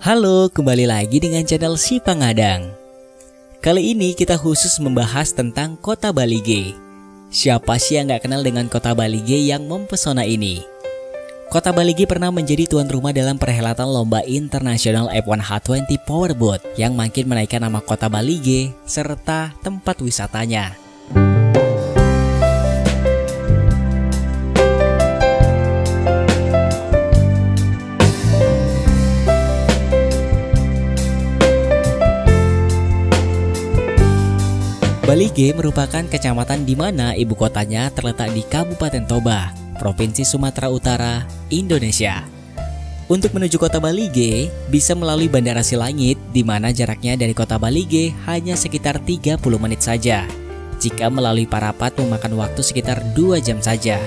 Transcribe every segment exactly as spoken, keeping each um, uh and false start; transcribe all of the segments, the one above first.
Halo, kembali lagi dengan channel Si Pangadang. Kali ini kita khusus membahas tentang Kota Balige. Siapa sih yang gak kenal dengan Kota Balige yang mempesona ini? Kota Balige pernah menjadi tuan rumah dalam perhelatan lomba internasional F satu H dua puluh Powerboat yang makin menaikkan nama Kota Balige serta tempat wisatanya. Balige merupakan kecamatan di mana ibu kotanya terletak di Kabupaten Toba, Provinsi Sumatera Utara, Indonesia. Untuk menuju Kota Balige, bisa melalui Bandara Silangit, di mana jaraknya dari Kota Balige hanya sekitar tiga puluh menit saja. Jika melalui Parapat memakan waktu sekitar dua jam saja.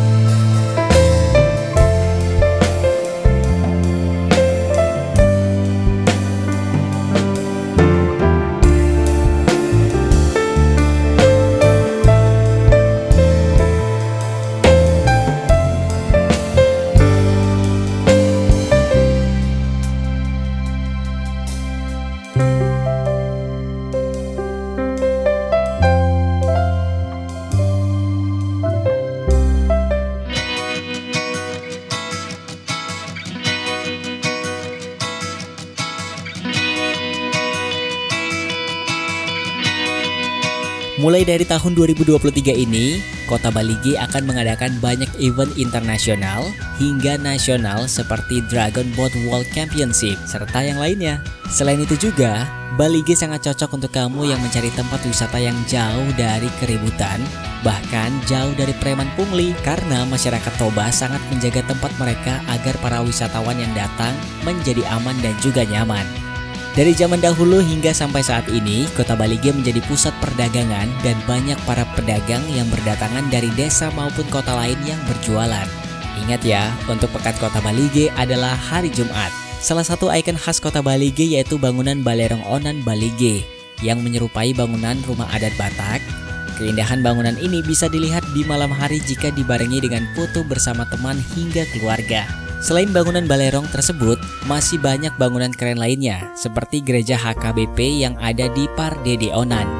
Mulai dari tahun dua ribu dua puluh tiga ini, Kota Balige akan mengadakan banyak event internasional hingga nasional seperti Dragon Boat World Championship serta yang lainnya. Selain itu juga, Balige sangat cocok untuk kamu yang mencari tempat wisata yang jauh dari keributan, bahkan jauh dari preman pungli, karena masyarakat Toba sangat menjaga tempat mereka agar para wisatawan yang datang menjadi aman dan juga nyaman. Dari zaman dahulu hingga sampai saat ini, Kota Balige menjadi pusat perdagangan dan banyak para pedagang yang berdatangan dari desa maupun kota lain yang berjualan. Ingat ya, untuk pekan Kota Balige adalah hari Jumat. Salah satu ikon khas Kota Balige yaitu bangunan Balerong Onan Balige yang menyerupai bangunan rumah adat Batak. Keindahan bangunan ini bisa dilihat di malam hari jika dibarengi dengan foto bersama teman hingga keluarga. Selain bangunan Balerong tersebut, masih banyak bangunan keren lainnya, seperti gereja H K B P yang ada di Pardede Onan.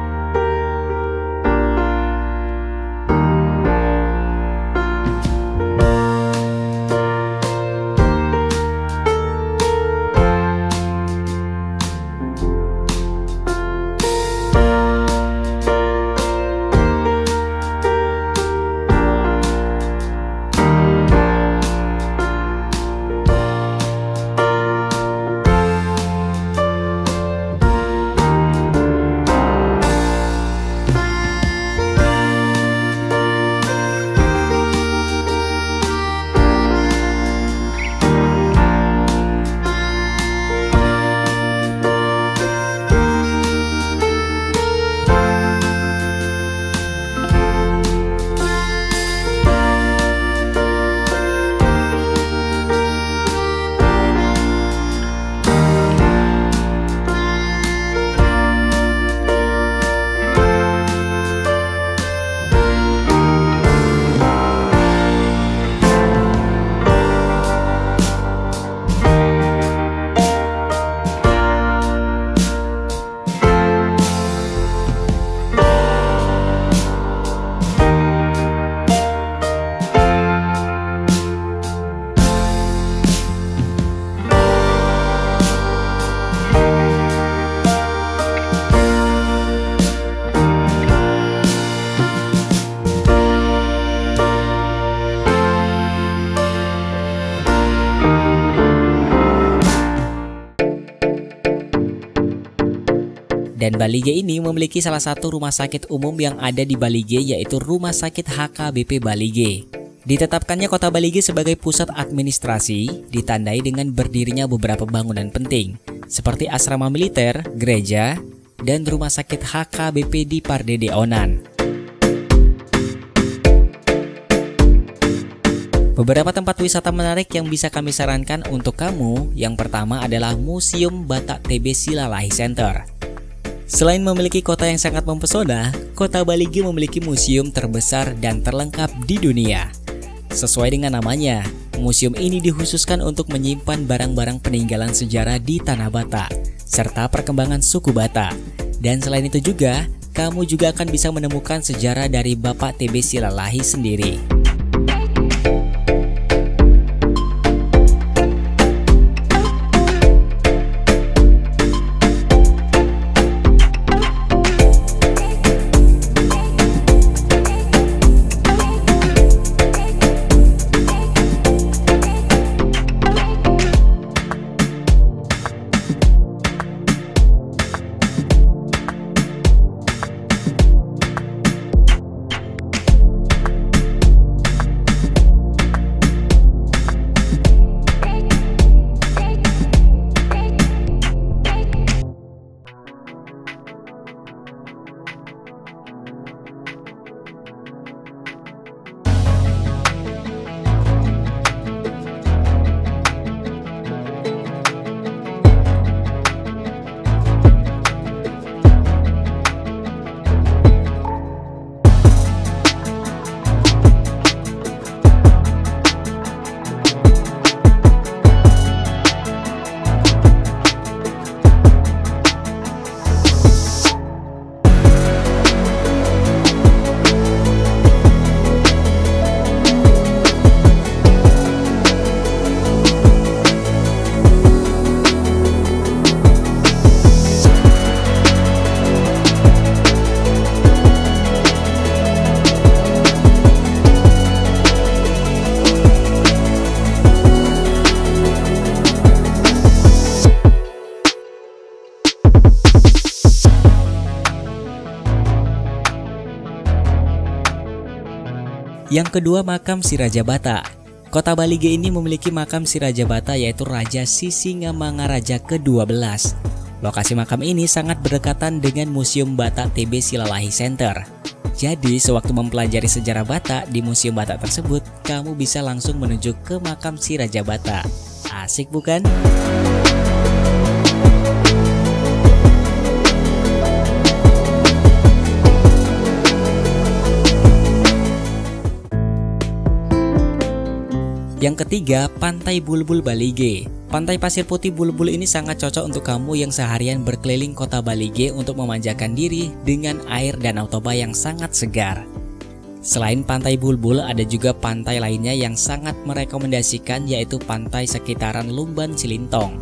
Dan Balige ini memiliki salah satu rumah sakit umum yang ada di Balige, yaitu Rumah Sakit H K B P Balige. Ditetapkannya Kota Balige sebagai pusat administrasi ditandai dengan berdirinya beberapa bangunan penting, seperti asrama militer, gereja, dan rumah sakit H K B P di Pardede Onan. Beberapa tempat wisata menarik yang bisa kami sarankan untuk kamu, yang pertama adalah Museum Batak T B Silalahi Center. Selain memiliki kota yang sangat mempesona, Kota Balige memiliki museum terbesar dan terlengkap di dunia. Sesuai dengan namanya, Museum ini dikhususkan untuk menyimpan barang-barang peninggalan sejarah di tanah Batak, serta perkembangan suku Batak. Dan selain itu juga, kamu juga akan bisa menemukan sejarah dari Bapak T B Silalahi sendiri. Yang kedua, makam Si Raja Batak. Kota Balige ini memiliki makam Si Raja Batak, yaitu Raja Sisingamangaraja kedua belas. Lokasi makam ini sangat berdekatan dengan Museum Batak T B Silalahi Center. Jadi sewaktu mempelajari sejarah Batak di Museum Batak tersebut, kamu bisa langsung menuju ke makam Si Raja Batak. Asik bukan? Yang ketiga, Pantai Bulbul Balige. Pantai pasir putih Bulbul ini sangat cocok untuk kamu yang seharian berkeliling kota Balige untuk memanjakan diri dengan air Danau Toba yang sangat segar. Selain Pantai Bulbul, ada juga pantai lainnya yang sangat merekomendasikan, yaitu pantai sekitaran Lumban Silintong.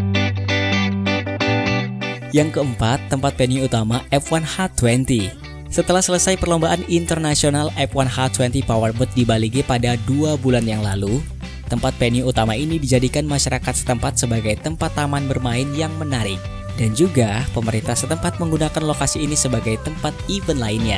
Yang keempat, tempat venue utama F satu H dua puluh. Setelah selesai perlombaan internasional F satu H dua puluh Powerboat di Bali G pada dua bulan yang lalu, tempat venue utama ini dijadikan masyarakat setempat sebagai tempat taman bermain yang menarik. Dan juga pemerintah setempat menggunakan lokasi ini sebagai tempat event lainnya.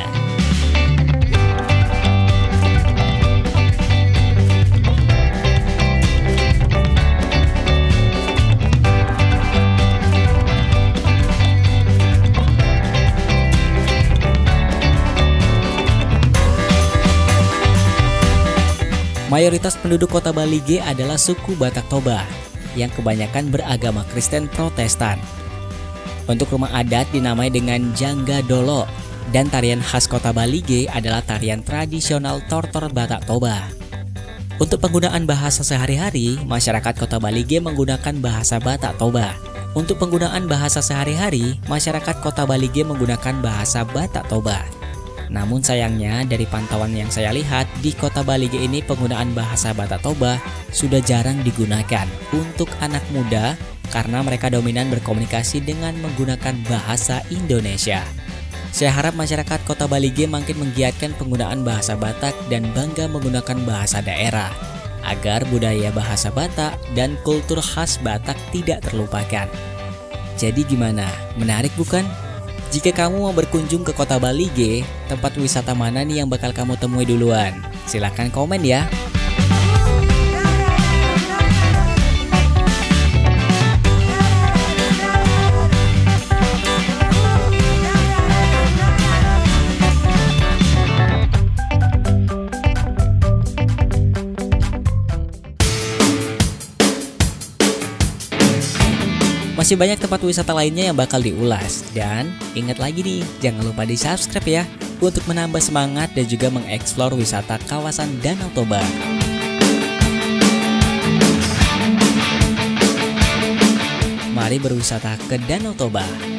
Mayoritas penduduk kota Bali G adalah suku Batak Toba, yang kebanyakan beragama Kristen Protestan. Untuk rumah adat dinamai dengan Jangga Dolo, dan tarian khas kota Bali G adalah tarian tradisional Tortor Batak Toba. Untuk penggunaan bahasa sehari-hari, masyarakat kota Bali G menggunakan bahasa Batak Toba. Untuk penggunaan bahasa sehari-hari, masyarakat kota Bali G menggunakan bahasa Batak Toba. Namun sayangnya dari pantauan yang saya lihat di kota Bali G ini penggunaan bahasa Batak Toba sudah jarang digunakan untuk anak muda karena mereka dominan berkomunikasi dengan menggunakan bahasa Indonesia. Saya harap masyarakat kota Bali G makin menggiatkan penggunaan bahasa Batak dan bangga menggunakan bahasa daerah agar budaya bahasa Batak dan kultur khas Batak tidak terlupakan. Jadi gimana? Menarik bukan? Jika kamu mau berkunjung ke kota Bali G, tempat wisata mana nih yang bakal kamu temui duluan? Silahkan komen ya. Masih banyak tempat wisata lainnya yang bakal diulas. Dan ingat lagi nih, jangan lupa di subscribe ya untuk menambah semangat dan juga mengeksplor wisata kawasan Danau Toba. Mari berwisata ke Danau Toba.